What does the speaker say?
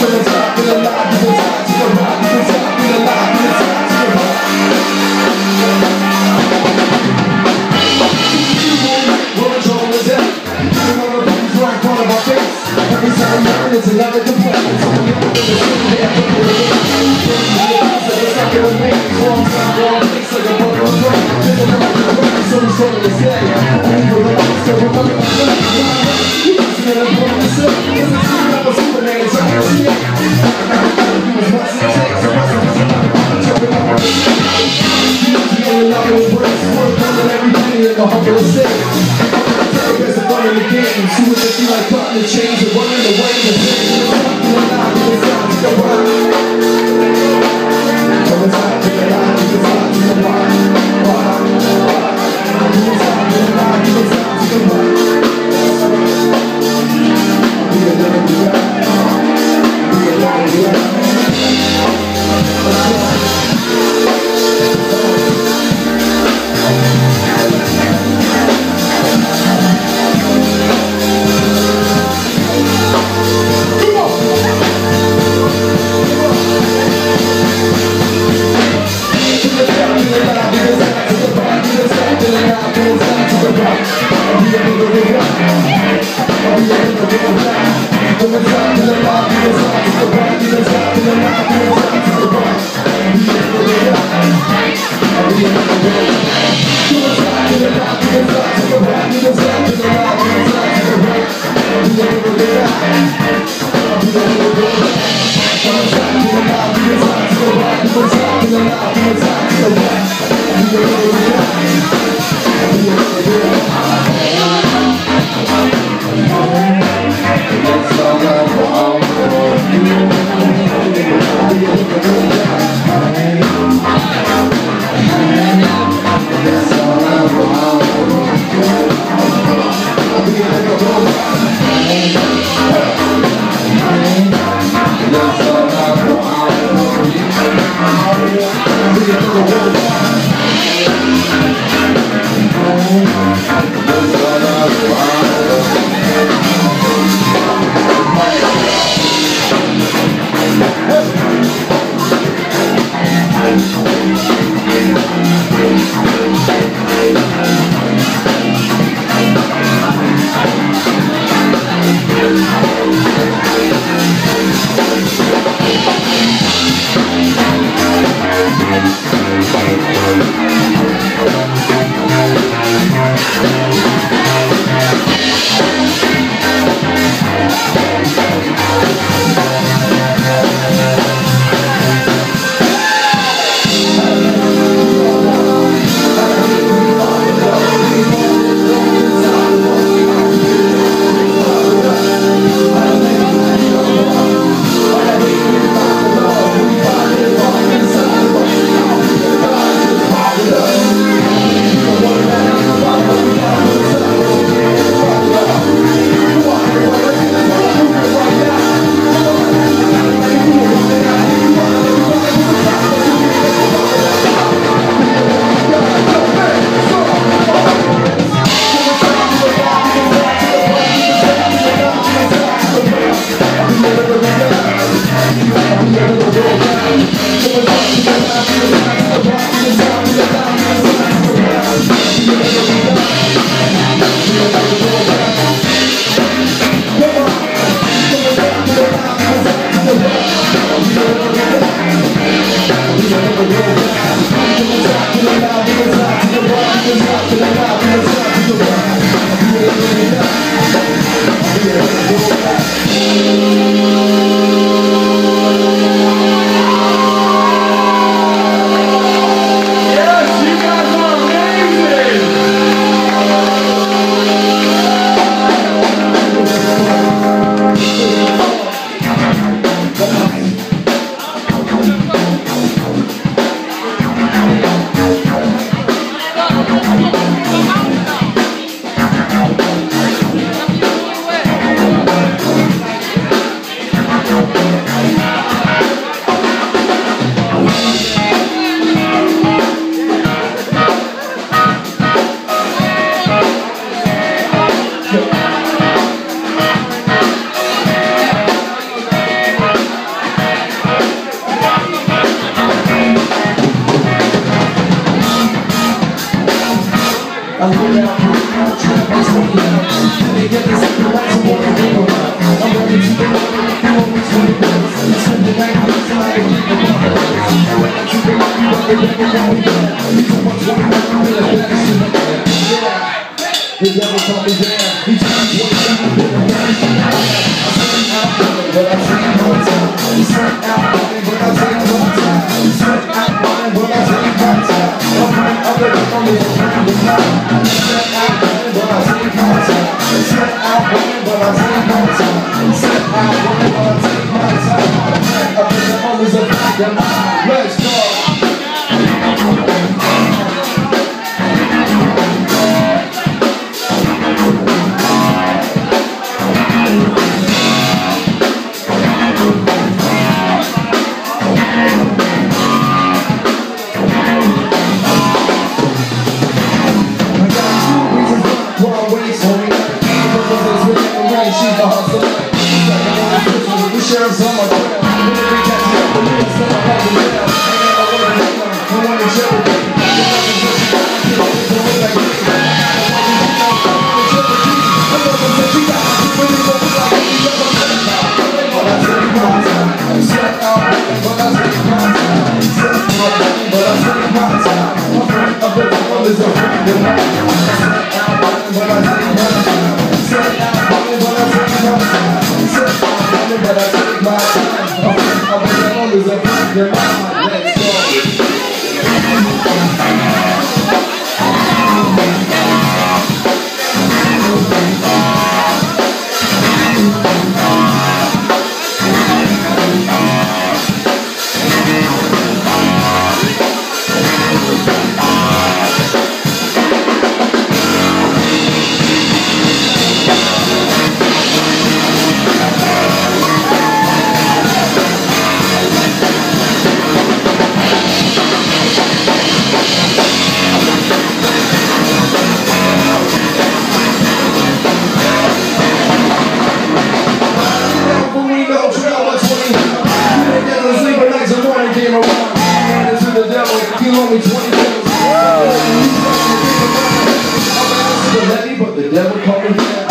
It's another complaint. It's only the wrong time, wrong place, like a butter on bread. There's a lot of work, so it's all to say. People are like, so we're coming on the you see that I'm going to say, because it's not a Superman, it's not a shit. You was what's it takes, so what's it takes, jumping on the you know a lot of work, work on everything in the humble estate. There's a fun in the game, see what they feel like cutting the chains and running away the thing. The devil told me down. He told me 27 been a but I dream all the time. He sent out money, but I dream all the time. He sent out money, but I dream all the time. I'm praying other than only a friend of mine. He sent out money, but I dream all the time. He sent out money, but I dream all the time. He sent out money, but I dream all the time. I'm praying other than only a friend of mine. Let's go. But the devil called me down.